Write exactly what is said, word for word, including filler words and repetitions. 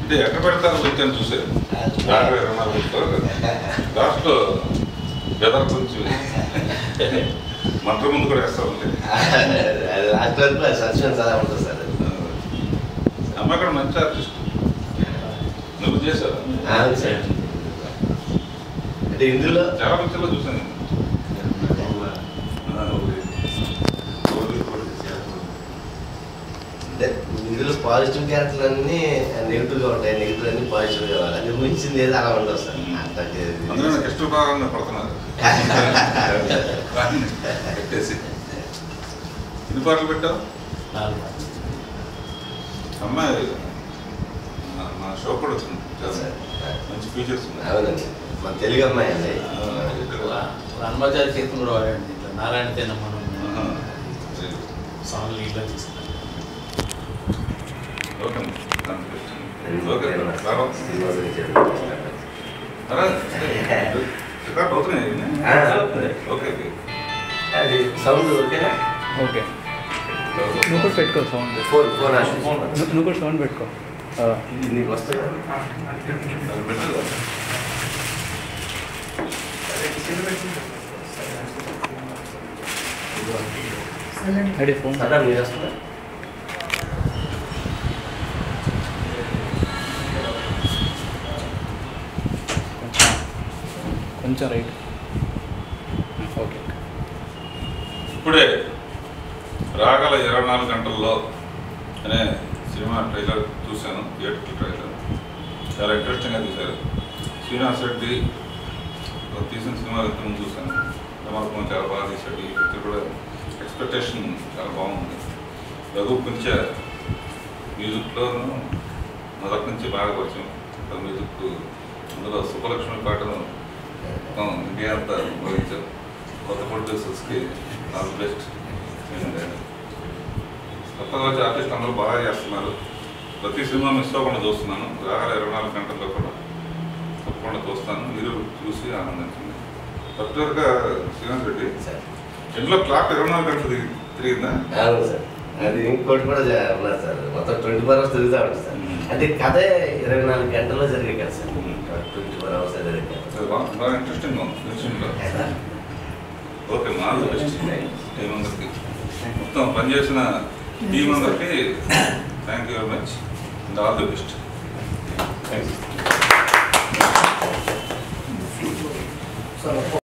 అంటే ఎక్కడ పెడతారు వచ్చాను చూసారు యాభై ఇరవై నాలుగు లాస్ట్లో బెదర్ గురించి మంత్రం ముందు కూడా వేస్తా ఉంది లాస్ట్ వరకు సస్పెన్స్ అలా ఉంటుంది సార్. అమ్మ అక్కడ మంచి ఆర్టిస్ట్ నువ్వు చేశావు సార్. అంటే ఇందులో చాలా పిక్చర్లో చూసాను అంటే ఇందులో పాజిటివ్ క్యారెక్టర్లు అన్నీ నెగిటివ్గా ఉంటాయి, నెగిటివ్ అన్ని పాజిటివ్గా కావాలి. అది ఊహించింది ఏదో అలా ఉండవు సార్. అందులో నాకు ఇష్టభాగంగా పడుతున్నారు పెట్టేసి ఎన్ని పాటలు పెట్టావు అమ్మాయి మా షో కూడా వచ్చింది మంచి ఫీచర్స్ ఉన్నాయి. అవునండి మన తెలుగు అమ్మాయి అండి. హనుమాచారి కీర్తన కూడా వాడండి ఇట్లా నారాయణ తేన మనం సాంగ్లు ఇట్లా తీసుకున్నాం. ఓకే ఓకే రికార్డ్ అవుతున్నాయి. ఓకే ఓకే అది సౌండ్ ఓకేనా? ఓకే నువ్వు కూడా పెట్టుకో సౌండ్. ఫోన్ ఫోన్ నువ్వు కూడా సౌండ్ పెట్టుకో. ఇది నీకు వస్తుంది అదే ఫోన్ సదా మీరు వస్తుందా? కొంచెం రైట్. ఓకే ఇప్పుడే రాగల ఇరవై నాలుగు గంటల్లో అనే సినిమా ట్రైలర్ చూశాను, థియేటర్ ట్రైలర్ చాలా ఇంట్రెస్టింగ్గా చూశారు. శ్రీనివాస్ రెడ్డి తీసిన సినిమా ముందు చూశాను, సమర్పణ చాలా బాగా తీశాడు. ఈ పిక్చర్ కూడా ఎక్స్పెక్టేషన్ చాలా బాగుంది. రఘు కొంచెం మ్యూజిక్లోనూ మొదటి నుంచి బాగా పరిచయం. మ్యూజిక్ అందులో సుబ్బలక్ష్మి పాటను ఇండియా అంతా ఉపయోగించారు. కొత్త ప్రొడ్యూసర్స్కి ఆల్ బెస్ట్. కొత్తగా వచ్చే ఆర్టిస్ట్ అందరూ బాగా చేస్తున్నారు. ప్రతి సినిమా మిస్ అవ్వకుండా చూస్తున్నాను. రాగల ఇరవై నాలుగు గంటల్లో కూడా తప్పకుండా చూస్తాను. మీరు చూసి ఆనందించండి. పర్టికులర్గా శ్రీనివాస్ రెడ్డి ఇంట్లో క్లాక్ ఇరవై నాలుగు గంటలు తిరిగి తిరిగిందా? అవును సార్. అది ఇంకోటి కూడా ఉన్నారు సార్. మొత్తం ట్వంటీ ఫోర్ అవర్స్ తిరుగుతూ ఉంటుంది సార్. అంటే కథే ఇరవై నాలుగు గంటల్లో జరిగే కదా సార్. ట్వంటీ ఫోర్ అవర్స్ జరిగే బాగా ఇంట్రెస్టింగ్గా ఉంది విషయంలో. ఓకే మా ఆల్ ది బెస్ట్ టీం అందరికి, మొత్తం పనిచేసిన టీం అందరికి thank you very much and all the best. Thank you.